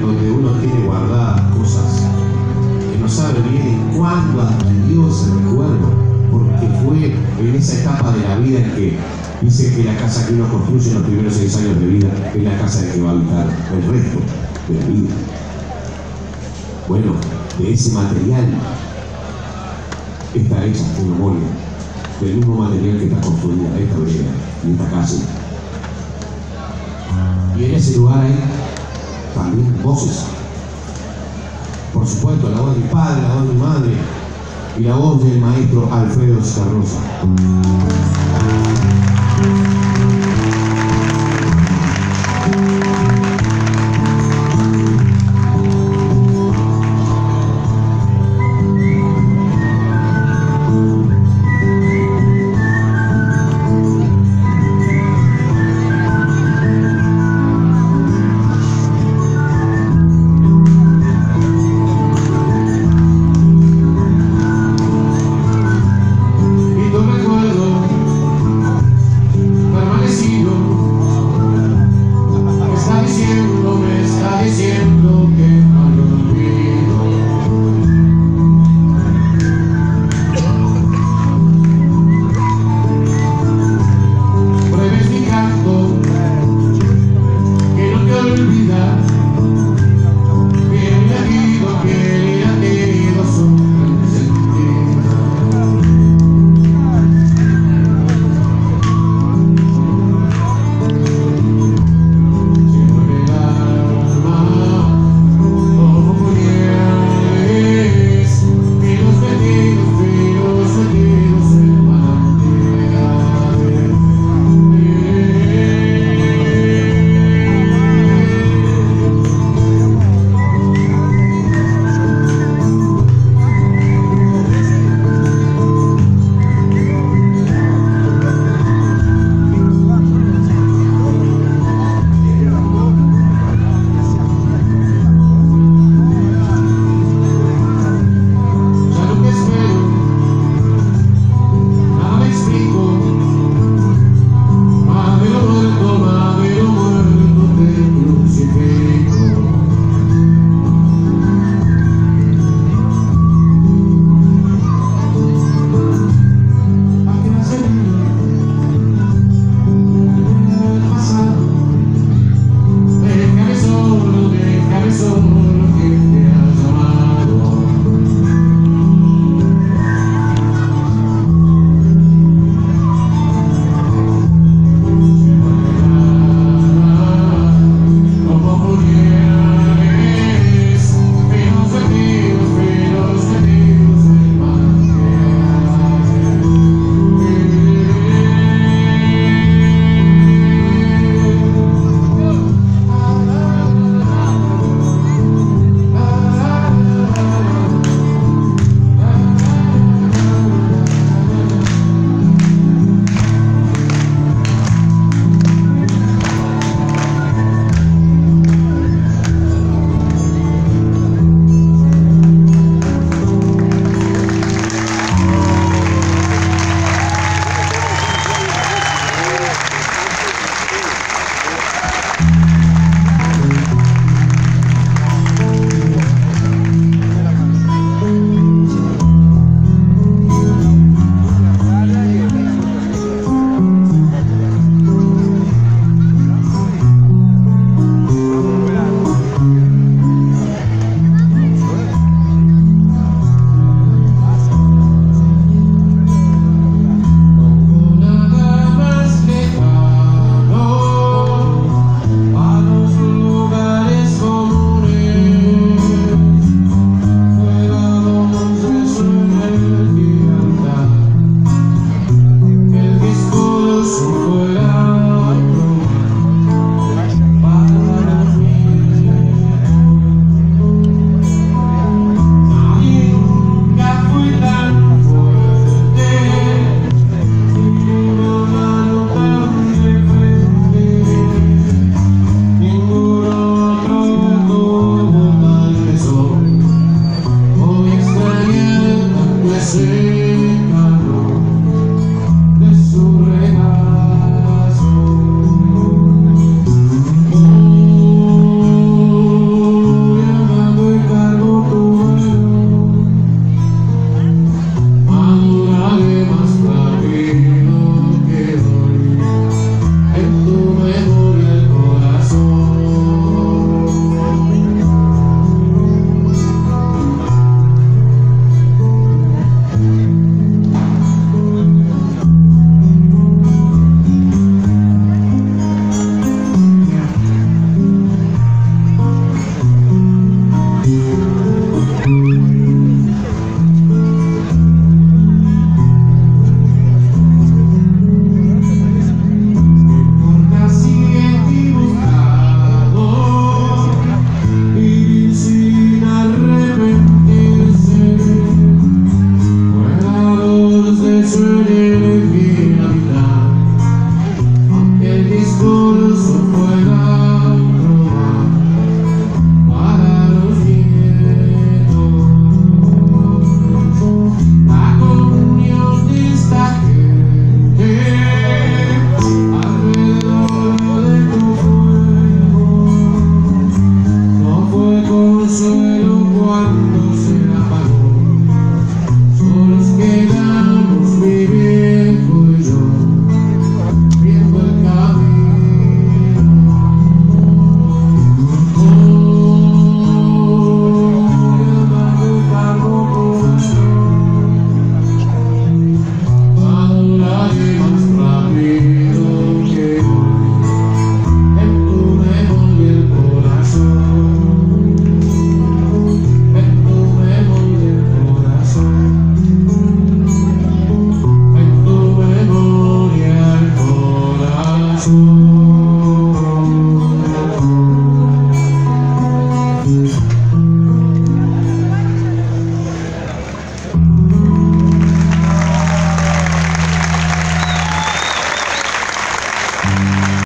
donde uno tiene guardadas cosas que no sabe bien en cuándo adquirió ese recuerdo, porque fue en esa etapa de la vida en que dice que la casa que uno construye en los primeros 6 años de vida es la casa en que va a habitar el resto de la vida. Bueno, de ese material está hecha tu memoria, del mismo material que está construida esta vereda y esta casa. Y en ese lugar hay también voces. Por supuesto, la voz de mi padre, la voz de mi madre y la voz del maestro Alfredo Starrosa.